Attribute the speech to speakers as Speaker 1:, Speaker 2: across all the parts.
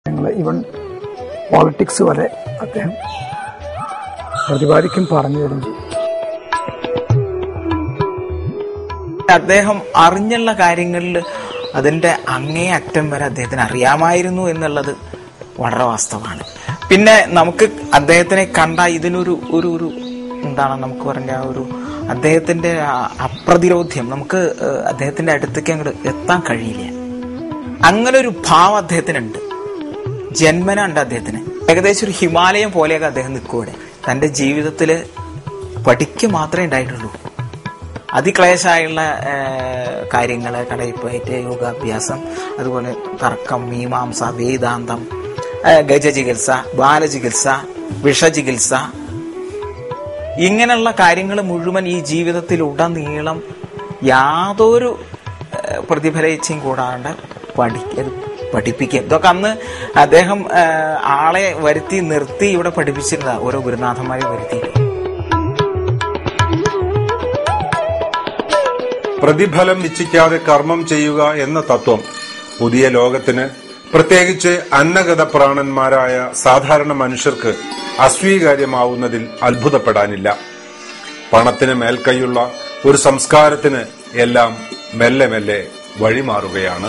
Speaker 1: Even politics വരെ അദ്ദേഹം പ്രതിപാദിക്കും, പറഞ്ഞു തരും.
Speaker 2: അദ്ദേഹം അറിഞ്ഞുള്ള കാര്യങ്ങളിൽ അതിന്റെ അങ്ങേ അറ്റം വരെ അദ്ദേഹത്തിന് അറിയാമായിരുന്നു എന്നുള്ളത് വളരെ വാസ്തവമാണ്. പിന്നെ നമുക്ക് അദ്ദേഹത്തിനെ കണ്ട ഇതിനൊരു ഒരു എന്താണ് നമുക്ക് പറഞ്ഞ ഒരു അദ്ദേഹത്തിന്റെ അപ്രതിരോധ്യം, നമുക്ക് അദ്ദേഹത്തിന്റെ അടുത്തേക്ക് അങ്ങോട്ട് എത്താൻ കഴിയില്ല. അങ്ങനെ ഒരു ഭാവം അദ്ദേഹത്തിനുണ്ട്, ജന്മന ഉണ്ട് അദ്ദേഹത്തിന്. ഏകദേശം ഒരു ഹിമാലയം പോലെയൊക്കെ അദ്ദേഹം നിൽക്കൂടെ. തന്റെ ജീവിതത്തില് പഠിക്കുക മാത്രമേ ഉണ്ടായിട്ടുള്ളൂ. അതിക്ലേശായുള്ള കാര്യങ്ങള്, കടയിപ്പയറ്റ്, യോഗാഭ്യാസം, അതുപോലെ തർക്കം, മീമാംസ, വേദാന്തം, ഗജചികിത്സ, ബാലചികിത്സ, വിഷചികിത്സ, ഇങ്ങനെയുള്ള കാര്യങ്ങൾ മുഴുവൻ ഈ ജീവിതത്തിലുടനീളം യാതൊരു പ്രതിഫലേച്ഛയും കൂടാണ്ട് പഠിപ്പിക്കും. ഇതൊക്കെ അന്ന് അദ്ദേഹം ആളെ വരുത്തി നിർത്തി ഇവിടെ പഠിപ്പിച്ചിരുന്ന ഓരോ ഗുരുനാഥന്മാരെ വരുത്തി.
Speaker 3: പ്രതിഫലം ഇച്ഛിക്കാതെ കർമ്മം ചെയ്യുക എന്ന തത്വം പുതിയ ലോകത്തിന്, പ്രത്യേകിച്ച് അന്നഗത പ്രാണന്മാരായ സാധാരണ മനുഷ്യർക്ക് അസ്വീകാര്യമാവുന്നതിൽ അത്ഭുതപ്പെടാനില്ല. പണത്തിന് മേൽക്കൈയുള്ള ഒരു സംസ്കാരത്തിന് എല്ലാം മെല്ലെ മെല്ലെ വഴിമാറുകയാണ്.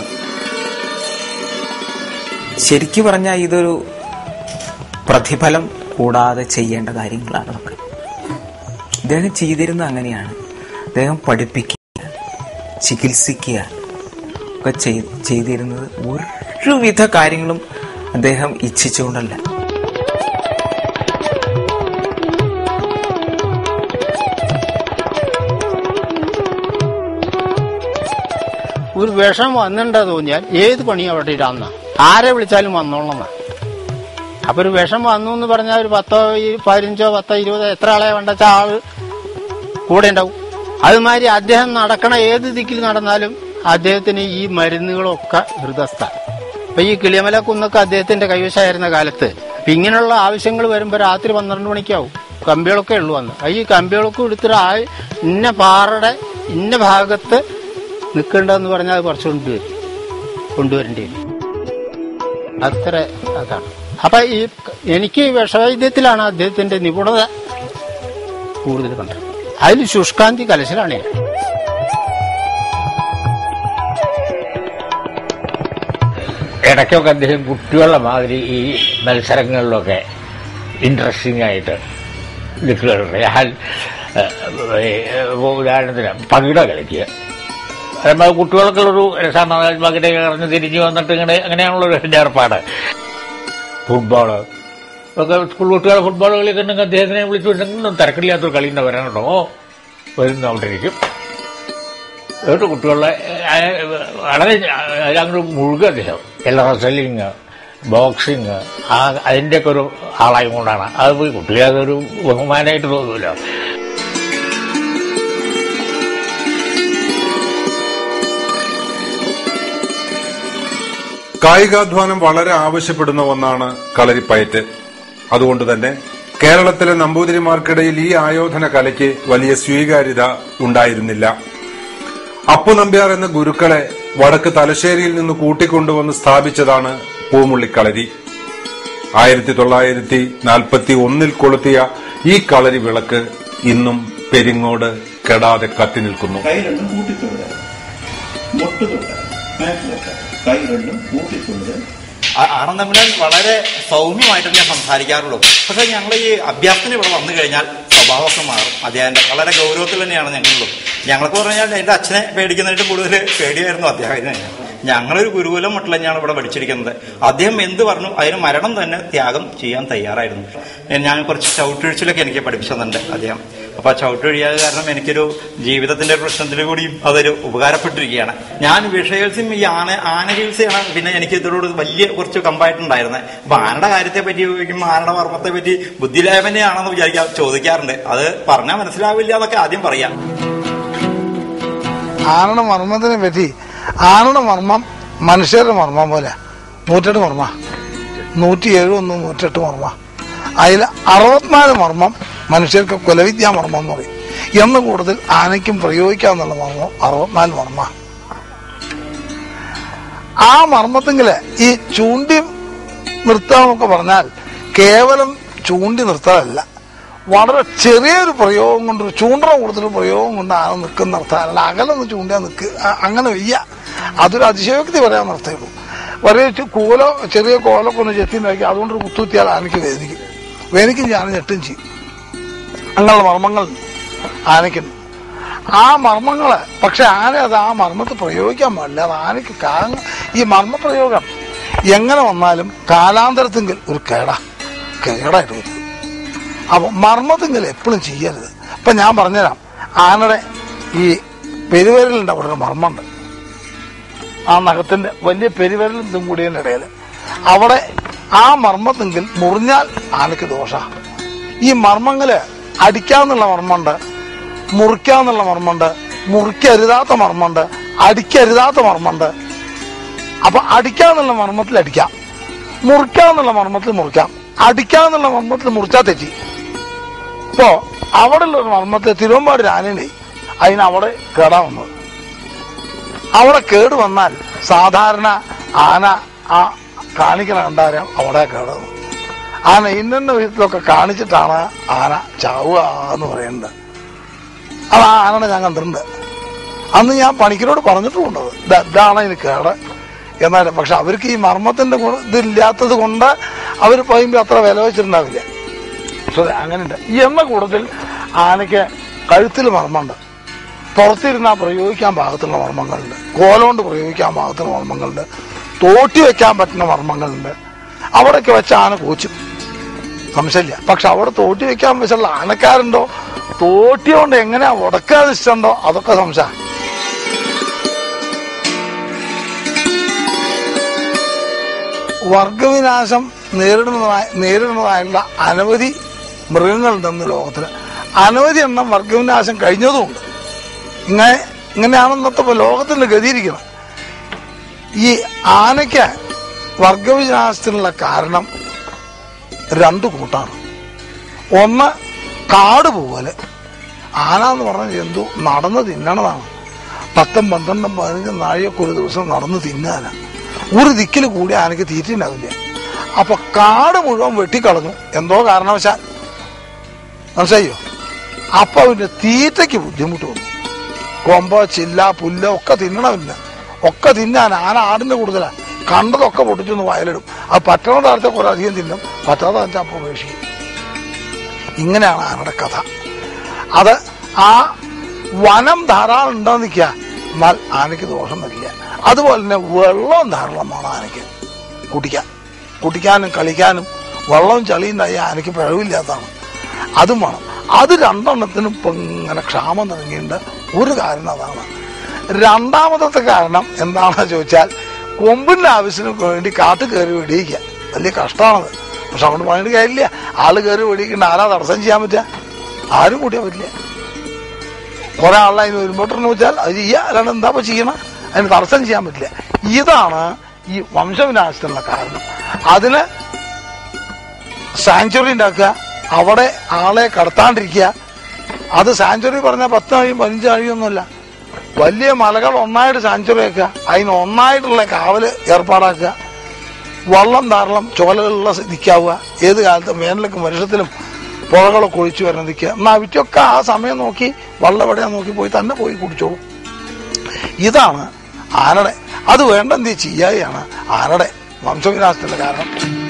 Speaker 2: ശരിക്കു പറഞ്ഞാൽ ഇതൊരു പ്രതിഫലം കൂടാതെ ചെയ്യേണ്ട കാര്യങ്ങളാണ്. നമുക്ക് അദ്ദേഹം ചെയ്തിരുന്നത് അങ്ങനെയാണ്. അദ്ദേഹം പഠിപ്പിക്കുക, ചികിത്സിക്കുക ഒക്കെ ചെയ്തിരുന്നത് ഒരുവിധ കാര്യങ്ങളും അദ്ദേഹം ഇച്ഛിച്ചുകൊണ്ടല്ല.
Speaker 4: ഒരു വിഷം വന്നിട്ടുണ്ടെന്ന് തോന്നിയാൽ ഏത് പണി അവിടെ ഇടാന്ന, ആരെ വിളിച്ചാലും വന്നോളന്ന. അപ്പൊ ഒരു വിഷം വന്നു എന്ന് പറഞ്ഞാൽ ഒരു 10, 15, 10, 20 എത്ര ആളെ വേണ്ടെച്ച ആള് കൂടെ ഉണ്ടാവും. അതുമാതിരി അദ്ദേഹം നടക്കണ ഏത് ദിക്കിൽ നടന്നാലും അദ്ദേഹത്തിന് ഈ മരുന്നുകളൊക്കെ ഹൃദസ്ഥ. അപ്പൊ ഈ കിളിയമല കുന്നൊക്കെ അദ്ദേഹത്തിന്റെ കൈവശമായിരുന്ന കാലത്ത് ഇങ്ങനെയുള്ള ആവശ്യങ്ങൾ വരുമ്പോ രാത്രി 12 മണിക്കാവും. കമ്പികളൊക്കെ ഉള്ളു വന്ന്. ഈ കമ്പികളൊക്കെ എടുത്തിട്ട് ഇന്ന പാറയുടെ ഇന്ന ഭാഗത്ത് നിൽക്കേണ്ടതെന്ന് പറഞ്ഞാൽ അത് കുറച്ച് കൊണ്ടുവരേണ്ടി വരും. അത്ര അതാണ്. അപ്പൊ എനിക്ക് വിഷവൈദ്യത്തിലാണ് അദ്ദേഹത്തിന്റെ നിപുണത കൂടുതൽ കണ്ടത്. അതിൽ ശുഷ്കാന്തി കലശലാണ്.
Speaker 5: ഇടയ്ക്കൊക്കെ അദ്ദേഹം കുട്ടികളുടെ മാതിരി ഈ മത്സരങ്ങളിലൊക്കെ ഇൻട്രസ്റ്റിംഗ് ആയിട്ട് നിൽക്കുന്നുണ്ട്. ഞാൻ ഉദാഹരണത്തിന് പകിട കളിക്കുക, കുട്ടികൾക്കുള്ളൊരു രസമാണ്. പകിട കറഞ്ഞ് തിരിഞ്ഞു വന്നിട്ട് ഇങ്ങനെ അങ്ങനെയാണുള്ളൊരു ഏർപ്പാട്. ഫുട്ബോള് ഒക്കെ സ്കൂൾ കുട്ടികളെ ഫുട്ബോൾ കളിയൊക്കെ ഉണ്ടെങ്കിൽ അദ്ദേഹത്തിനെ വിളിച്ചുകൊണ്ടെങ്കിലും തിരക്കില്ലാത്തൊരു കളി ഉണ്ടാ വരാനുണ്ടോ വരുന്ന അവിടെ ഇരിക്കും. എന്നിട്ട് കുട്ടികളെ വളരെ അങ്ങോട്ട് മുഴുക അദ്ദേഹം എല്ലാ റെസ്ലിങ്, ബോക്സിങ് അതിൻ്റെയൊക്കെ ഒരു ആളായി കൊണ്ടാണ് അത് പോയി കുട്ടികളെ അതൊരു ബഹുമാനമായിട്ട് തോന്നുമല്ലോ.
Speaker 3: കായികാധ്വാനം വളരെ ആവശ്യപ്പെടുന്ന ഒന്നാണ് കളരിപ്പയറ്റ്. അതുകൊണ്ട് തന്നെ കേരളത്തിലെ നമ്പൂതിരിമാർക്കിടയിൽ ഈ ആയോധന കലയ്ക്ക് വലിയ സ്വീകാര്യത ഉണ്ടായിരുന്നില്ല. അപ്പു നമ്പ്യാർ എന്ന ഗുരുക്കളെ വടക്ക് തലശ്ശേരിയിൽ നിന്ന് കൂട്ടിക്കൊണ്ടുവന്ന് സ്ഥാപിച്ചതാണ് പൂമുള്ളി കളരി. 1941 കൊളുത്തിയ ഈ കളരി വിളക്ക് ഇന്നും പെരിങ്ങോട് കെടാതെ കത്തി നിൽക്കുന്നു.
Speaker 6: ആറാം തമ്പുരാൻ വളരെ സൗമ്യമായിട്ട് ഞാൻ സംസാരിക്കാറുള്ളൂ. പക്ഷെ ഞങ്ങൾ ഈ അഭ്യാസത്തിന് ഇവിടെ വന്നു കഴിഞ്ഞാൽ സ്വഭാവമൊക്കെ മാറും. അദ്ദേഹം വളരെ ഗൗരവത്തിൽ തന്നെയാണ് ഞങ്ങളുള്ളൂ. ഞങ്ങൾക്ക് പറഞ്ഞാൽ എന്റെ അച്ഛനെ പേടിക്കുന്നതിന് കൂടുതൽ പേടിയായിരുന്നു അദ്ദേഹത്തിന്. ഞങ്ങളൊരു ഗുരുകുലം മട്ടിൽ തന്നെയാണ് ഇവിടെ പഠിച്ചിരിക്കുന്നത്. അദ്ദേഹം എന്ത് പറഞ്ഞു അതിന് മരണം തന്നെ ത്യാഗം ചെയ്യാൻ തയ്യാറായിരുന്നു. ഞാൻ കുറച്ച് ചവിട്ടുവീഴ്ചയിലൊക്കെ എനിക്ക് പഠിപ്പിച്ചു തന്നിട്ടുണ്ട് അദ്ദേഹം. അപ്പൊ ആ ചവിട്ടുവീഴ്ച കാരണം എനിക്കൊരു ജീവിതത്തിന്റെ പ്രശ്നത്തിൽ കൂടിയും അതൊരു ഉപകാരപ്പെട്ടിരിക്കുകയാണ്. ഞാൻ വിഷയത്സ്യം ഈ ആന ചികിത്സയാണ് പിന്നെ എനിക്ക് ഇതിനോട് വലിയ കുറച്ച് കമ്പായിട്ടുണ്ടായിരുന്നത്. അപ്പൊ ആനയുടെ കാര്യത്തെ പറ്റി ചോദിക്കുമ്പോൾ ആനയുടെ മർമ്മത്തെ പറ്റി ബുദ്ധിലായവനെയാണെന്ന് ചോദിക്കാറുണ്ട്. അത് പറഞ്ഞാൽ മനസ്സിലാവില്ല എന്നൊക്കെ ആദ്യം പറയാം.
Speaker 7: ആനയുടെ മർമ്മത്തിനെ പറ്റി, ആനയുടെ മർമ്മം മനുഷ്യരുടെ മർമ്മം പോലെ 108 മർമ്മ, 171, 108 മർമ്മ. അതിൽ 64 മർമ്മം മനുഷ്യർക്ക് കുലവിദ്യാമർമ്മം എന്ന് പറയും. എന്ന് കൂടുതൽ ആനയ്ക്കും പ്രയോഗിക്കാന്നുള്ള മർമ്മം 64 മർമ്മ. ആ മർമ്മത്തെങ്കില് ഈ ചൂണ്ടിയും നിർത്തുക എന്നൊക്കെ പറഞ്ഞാൽ കേവലം ചൂണ്ടി നിർത്താനല്ല, വളരെ ചെറിയൊരു പ്രയോഗം കൊണ്ട്, ഒരു ചൂണ്ടറ കൂടുതൽ പ്രയോഗം കൊണ്ട് ആന നിൽക്കുന്ന നിർത്താനല്ല. അകലൊന്ന് ചൂണ്ടിയാൽ അങ്ങനെ വയ്യ. അതൊരു അതിശയോക്തി പറയാൻ നിർത്തേയുള്ളൂ. വലിയ ചെറിയ കോലൊക്കെ ഒന്ന് ചെത്തിണ്ടാക്കി അതുകൊണ്ടൊരു കുത്തുത്തിയാൽ ആനയ്ക്ക് വേദനിക്കും ഞാൻ ഞെട്ടും ചെയ്യും. അങ്ങനെയുള്ള മർമ്മങ്ങൾ ആനയ്ക്കുണ്ട്. ആ മർമ്മങ്ങള് പക്ഷെ ആന അത് ആ മർമ്മത്ത് പ്രയോഗിക്കാൻ പാടില്ല. അത് ആനയ്ക്ക് ഈ മർമ്മപ്രയോഗം എങ്ങനെ വന്നാലും കാലാന്തരത്തെങ്കിൽ ഒരു കേടായിട്ട് വരും. അപ്പൊ മർമ്മത്തെങ്കിൽ എപ്പോഴും ചെയ്യരുത്. ഇപ്പൊ ഞാൻ പറഞ്ഞുതരാം, ആനയുടെ ഈ പെരുവിരലിന്റെ അവിടെ ഒരു മർമ്മമുണ്ട്. ആ നഖത്തിന്റെ വലിയ പെരുവിരലും ഇതും കൂടിയതിന്റെ ഇടയിൽ അവിടെ ആ മർമ്മത്തെങ്കിൽ മുറിഞ്ഞാൽ ആനയ്ക്ക് ദോഷ. ഈ മർമ്മങ്ങള് അടിക്കാന്നുള്ള മർമ്മമുണ്ട്, മുറിക്കാന്നുള്ള മർമ്മമുണ്ട്, മുറിക്കരുതാത്ത മർമ്മമുണ്ട്, അടിക്കരുതാത്ത മർമ്മമുണ്ട്. അപ്പൊ അടിക്കാന്നുള്ള മർമ്മത്തിൽ അടിക്കാം, മുറിക്കാന്നുള്ള മർമ്മത്തിൽ മുറിക്കാം. അടിക്കാന്നുള്ള മർമ്മത്തിൽ മുറിച്ചാൽ തെറ്റി. ഇപ്പോ അവിടെ ഉള്ള ഒരു മർമ്മത്തിൽ തിരുവമ്പാടി ആനയുണ്ട്, അതിനവിടെ കേടാ വന്നത്. അവിടെ കേട് വന്നാൽ സാധാരണ ആന ആ കാണിക്കണ കണ്ടാരം അവിടെ കേടുന്നത്. ആന ഇന്ന വിധത്തിലൊക്കെ കാണിച്ചിട്ടാണ് ആന ചാവുക എന്ന് പറയുന്നത്. അത് ആ ആനനെ ഞാൻ കണ്ടിട്ടുണ്ട്. അന്ന് ഞാൻ പണിക്കരോട് പറഞ്ഞിട്ടുമുണ്ടത്, ഇതാണ് ഇതിന് കേട് എന്നാലും. പക്ഷെ അവർക്ക് ഈ മർമ്മത്തിന്റെ ഇതില്ലാത്തത് കൊണ്ട് അവർ പറയുമ്പോൾ അത്ര വില വെച്ചിട്ടുണ്ടാവില്ല. അങ്ങനെയുണ്ട്. എന്ന കൂട്ടത്തിൽ ആനയ്ക്ക് കഴുത്തിൽ മർമ്മമുണ്ട്, പുറത്തിരുന്നാൽ പ്രയോഗിക്കാൻ പാകത്തുള്ള മർമ്മങ്ങളുണ്ട്, കോലോണ്ട് പ്രയോഗിക്കാൻ പാകത്തുള്ള മർമ്മങ്ങളുണ്ട്, തോട്ടി വെക്കാൻ പറ്റുന്ന മർമ്മങ്ങളുണ്ട്. അവിടെയൊക്കെ വെച്ച് ആന കൂച്ചും, സംശയമില്ല. പക്ഷെ അവിടെ തോട്ടി വെക്കാൻ വെച്ചുള്ള ആനക്കാരുണ്ടോ, തോട്ടി കൊണ്ട് എങ്ങനെയാ ഉടക്കാതെ ഇഷ്ടമുണ്ടോ, അതൊക്കെ സംശയം. വർഗവിനാശം നേരിടുന്നതായുള്ള അനവധി മൃഗങ്ങളുണ്ടെന്ന് ലോകത്തിൽ. അനവധി എണ്ണം വർഗവിനാശം കഴിഞ്ഞതുമുണ്ട്. ഇങ്ങനെയാണെന്നപ്പോ ലോകത്തിന്റെ ഗതിയിരിക്കണം. ഈ ആനയ്ക്ക് വർഗവിനാശത്തിനുള്ള കാരണം രണ്ടു കൂട്ടാണ്. ഒന്ന്, കാട് പോലെ ആന എന്ന് പറഞ്ഞ ജന്തു നടന്ന് തിന്നണതാണ്. 10, 12, 15 നാഴിയൊക്കെ ഒരു ദിവസം നടന്ന് തിന്നാന. ഒരു ദിക്കിൽ കൂടി ആനയ്ക്ക് തീറ്റുണ്ടാവില്ല. അപ്പൊ കാട് മുഴുവൻ വെട്ടിക്കളഞ്ഞു എന്തോ കാരണവശാൽ, മനസ്സിലായോ? അപ്പൊ അവന്റെ തീറ്റയ്ക്ക് ബുദ്ധിമുട്ട് വന്നു. കൊമ്പ്, ചില്ല, പുല്ല് ഒക്കെ തിന്നണമില്ല, ഒക്കെ തിന്നാൻ ആന ആടിന്റെ കൂടുതലാണ്. കണ്ടതൊക്കെ പൊട്ടിച്ചൊന്ന് വയലിടും. അത് പറ്റണ താഴത്തെ കുറെ അധികം തിന്നും, പറ്റാത്ത താഴത്തെ അപ്പോൾ ഉപേക്ഷിക്കും. ഇങ്ങനെയാണ് ആനയുടെ കഥ. അത് ആ വനം ധാരാളം ഉണ്ടാന്ന് നിൽക്കുക, എന്നാൽ ആനയ്ക്ക് ദോഷം വരില്ല. അതുപോലെ തന്നെ വെള്ളം ധാരാളമാണ് ആനയ്ക്ക് കുടിക്കാനും കളിക്കാനും. വെള്ളവും ചളിയുണ്ടായി ആനയ്ക്ക് പിഴവില്ലാത്തതാണ്, അതും വേണം. അത് രണ്ടെണ്ണത്തിനും ഇപ്പം ഇങ്ങനെ ക്ഷാമം തുടങ്ങിയിട്ടുണ്ട്. ഒരു കാരണം അതാണ്. രണ്ടാമത്തെ കാരണം എന്താണെന്ന് ചോദിച്ചാൽ, കൊമ്പിന്റെ ആവശ്യത്തിന് വേണ്ടി കാട്ട് കയറി വെടിയിക്കുക. വലിയ കഷ്ടമാണത്. പക്ഷെ അവിടെ പണിയിട്ട് കാര്യമില്ല. ആള് കയറി വെടിയിക്കേണ്ട ആരാ തടസ്സം ചെയ്യാൻ പറ്റുക? ആരും കൂട്ടിയാൻ പറ്റില്ല. കുറെ ആളെ അതിന് വരുമ്പോട്ടെന്ന് വെച്ചാൽ അത് ചെയ്യുക, അല്ലാണ്ട് എന്താ ചെയ്യണം? അതിന് തടസ്സം ചെയ്യാൻ പറ്റില്ല. ഇതാണ് ഈ വംശവിനാശത്തിനുള്ള കാരണം. അതിന് സാങ്ച്വറി ഉണ്ടാക്കുക, അവിടെ ആളെ കടത്താണ്ടിരിക്കുക. അത് സാങ്ച്വറി പറഞ്ഞാൽ 10 ആഴിയും 15 ആഴിയൊന്നുമല്ല. വലിയ മലകൾ ഒന്നായിട്ട് സാങ്ച്വറി ആക്കുക, അതിന് ഒന്നായിട്ടുള്ള കാവല് ഏർപ്പാടാക്കുക. വള്ളം ധാരാളം ചോലകളുള്ള നിൽക്കാവുക. ഏത് കാലത്തും വേനലക്കും വർഷത്തിലും പുഴകളൊക്കെ ഒഴിച്ചു വരണം നിൽക്കുക. എന്നാൽ അവറ്റൊക്കെ ആ സമയം നോക്കി വള്ളം എവിടെയാ നോക്കി തന്നെ പോയി കുടിച്ചോളും. ഇതാണ് ആനയുടെ, അത് വേണ്ടെന്ത് ചെയ്യാതെയാണ് ആനയുടെ വംശവിനാശത്തിന്റെ കാരണം.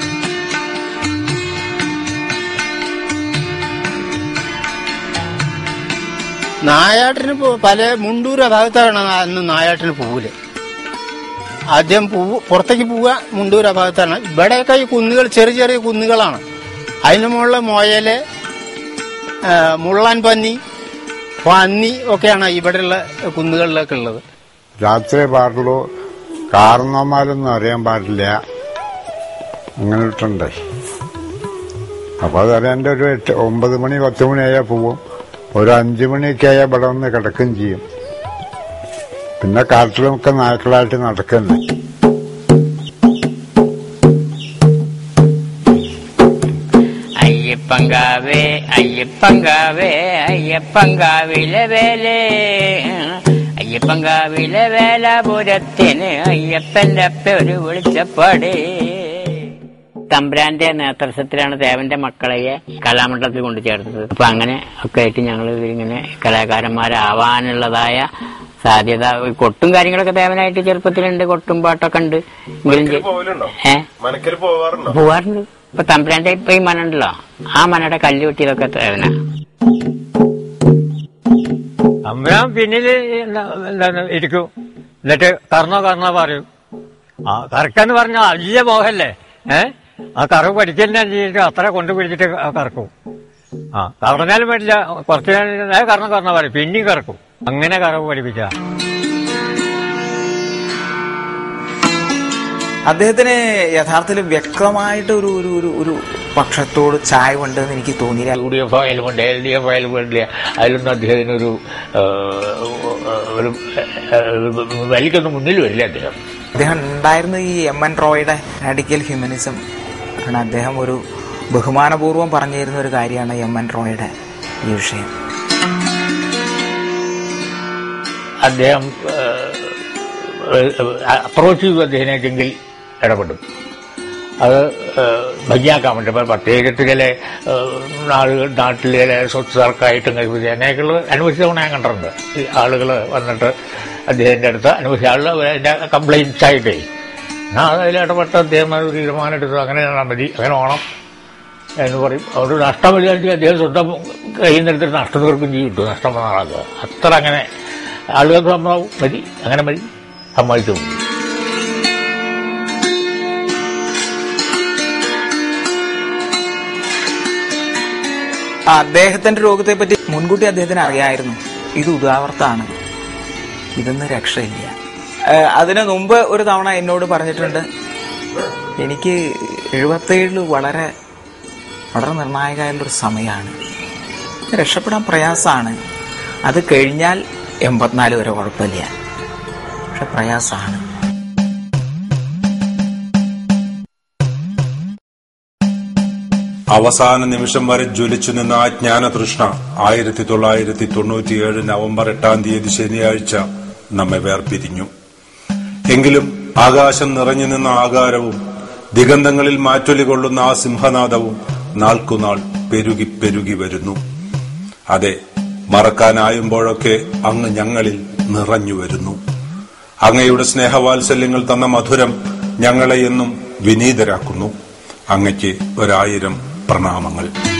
Speaker 4: നായാട്ടിന് പല മുണ്ടൂർ ഭാഗത്താണ് അന്ന് നായാട്ടിന് പോവില്ല. ആദ്യം പുറത്തേക്ക് പോവുക മുണ്ടൂർ ഭാഗത്താണ്. ഇവിടെയൊക്കെ ഈ കുന്നുകൾ ചെറിയ ചെറിയ കുന്നുകളാണ്. അതിന് മുകളിൽ മുയല്, മുള്ളാൻ പന്നി ഒക്കെയാണ് ഇവിടെയുള്ള കുന്നുകളിലൊക്കെ ഉള്ളത്.
Speaker 8: രാത്രി പാടുള്ളൂ, കാരണവന്മാരൊന്നും അറിയാൻ പാടില്ല. അങ്ങനെ ഇട്ടുണ്ട്. അപ്പൊ അതറിയാൻ്റെ ഒരു 9 മണി 10 മണിയായാൽ പോവും. ഒരു 5 മണിയൊക്കെ ആയാൽ ഇവിടെ വന്ന് കിടക്കുകയും ചെയ്യും. പിന്നെ കാട്ടിലുമൊക്കെ നായ്ക്കളായിട്ട് നടക്കുന്നു.
Speaker 9: അയ്യപ്പങ്കാവേ അയ്യപ്പങ്കാവേ അയ്യപ്പങ്കാവിലെ വേലേ, അയ്യപ്പങ്കാവിലെ വേലാപുരത്തിന് അയ്യപ്പന്റെ ഒരു വിളിച്ചപ്പാടേ. തമ്പുരാന്റെ നേതൃത്വത്തിലാണ് ദേവന്റെ മക്കളെ കലാമണ്ഡലത്തിൽ കൊണ്ടു ചേർത്തത്. അപ്പൊ അങ്ങനെ ഒക്കെ ആയിട്ട് ഞങ്ങൾ ഇങ്ങനെ കലാകാരന്മാരാവാനുള്ളതായ സാധ്യത, കൊട്ടും കാര്യങ്ങളൊക്കെ ദേവനായിട്ട് ചെറുപ്പത്തിലുണ്ട്, കൊട്ടും പാട്ടൊക്കെ ഉണ്ട്. പോവാറുണ്ട്. ഇപ്പൊ തമ്പുരാന്റെ ഇപ്പൊ ഈ മന ഉണ്ടല്ലോ, ആ മനയുടെ കല്ല് വെട്ടിയതൊക്കെ ദേവന.
Speaker 5: തമ്പുരാൻ പിന്നില് എന്താണ് ഇരിക്കും, എന്നിട്ട് കറന്നോ പറയും. ആ കറക്കാന്ന് പറഞ്ഞാൽ വലിയ മോഹല്ലേ. ആ കറവ് പഠിക്കലിനെ ചെയ്തിട്ട് അത്ര കൊണ്ടുപിടിച്ചിട്ട് കറക്കും. ആ കറഞ്ഞാലും പറ്റില്ല, കുറച്ച് കറന്നോ പറയും, പിന്നെയും കറക്കും. അങ്ങനെ കറവ് പഠിപ്പിച്ച
Speaker 2: അദ്ദേഹത്തിന് യഥാർത്ഥത്തിൽ വ്യക്തമായിട്ട് ഒരു ഒരു ഒരു ഒരു പക്ഷത്തോട് ചായവുണ്ടെന്ന് എനിക്ക് തോന്നിയില്ല.
Speaker 5: UDF ആയാലും LDF ആയാലും വേണ്ടില്ല, അതിലൊന്നും അദ്ദേഹത്തിനൊരു വലിക്കൊന്നും മുന്നിൽ വരില്ല.
Speaker 2: അദ്ദേഹം ഉണ്ടായിരുന്ന ഈ MN റോയുടെ റാഡിക്കൽ ഹ്യൂമനിസം ആണ്. അദ്ദേഹം ഒരു ബഹുമാനപൂർവ്വം പറഞ്ഞിരുന്ന ഒരു കാര്യമാണ് MN റോയുടെ ഈ വിഷയം.
Speaker 5: അദ്ദേഹം അപ്രോച്ച് ചെയ്തു അദ്ദേഹത്തിനെങ്കിൽ ഇടപെടും. അത് ഭംഗിയാക്കാൻ വേണ്ടി പ്രത്യേകിച്ച് ചില നാട്ടിലെ ചില സ്വത്തുക്കാർക്കായിട്ട് അങ്ങനെയൊക്കെയുള്ള അനുവദിച്ചവണ ഞാൻ കണ്ടിട്ടുണ്ട്. ഈ ആളുകൾ വന്നിട്ട് അദ്ദേഹത്തിന്റെ അടുത്ത് അനുവദിച്ച ആളുകൾ അതിന്റെ കംപ്ലൈൻറ്റ്സ് ആയിട്ടേ അതിൽ ഇടപെട്ട് അദ്ദേഹം ഒരു തീരുമാനം എടുത്തു, അങ്ങനെ മതി, അങ്ങനെ ഓണം എന്ന് പറയും. അവിടെ നഷ്ടം വരികയാണെങ്കിൽ അദ്ദേഹം സ്വന്തം കയ്യിൽ നിന്നെടുത്തിട്ട് നഷ്ടം തീർക്കും ചെയ്തിട്ടു, നഷ്ടം വന്ന ആളാക്കുക. അത്ര അങ്ങനെ ആളുകൾക്ക് സമ്മതം മതി, അങ്ങനെ മതി, സമ്മതിച്ചു.
Speaker 2: അദ്ദേഹത്തിന്റെ രോഗത്തെ പറ്റി മുൻകൂട്ടി അദ്ദേഹത്തിന് അറിയായിരുന്നു. ഇത് ഉദാവർത്തമാണ്, ഇതൊന്നും രക്ഷയില്ല. അതിനു മുമ്പ് ഒരു തവണ എന്നോട് പറഞ്ഞിട്ടുണ്ട്, എനിക്ക് 77 വളരെ വളരെ നിർണായകമായുള്ളൊരു സമയമാണ്, രക്ഷപ്പെടാൻ പ്രയാസമാണ്. അത് കഴിഞ്ഞാൽ 84 വരെ കുഴപ്പമില്ല, പക്ഷെ പ്രയാസമാണ്.
Speaker 3: അവസാന നിമിഷം വരെ ജ്വലിച്ചു നിന്ന ആ ജ്ഞാനതൃഷ്ണ 1997 നവംബർ 8 ശനിയാഴ്ച നമ്മെ വേർപിരിഞ്ഞു. എങ്കിലും ആകാശം നിറഞ്ഞു നിന്ന ആകാരവും ദിഗന്ധങ്ങളിൽ മാറ്റൊലി കൊള്ളുന്ന ആ സിംഹനാദവും നാൾക്കുനാൾ പെരുകി പെരുകി വരുന്നു. അതെ, മറക്കാനായുമ്പോഴൊക്കെ അങ്ങ് ഞങ്ങളിൽ നിറഞ്ഞു വരുന്നു. അങ്ങയുടെ സ്നേഹവാത്സല്യങ്ങൾ തന്ന മധുരം ഞങ്ങളെ എന്നും വിനീതരാക്കുന്നു. അങ്ങയ്ക്ക് 1000 പ്രണാമങ്ങൾ.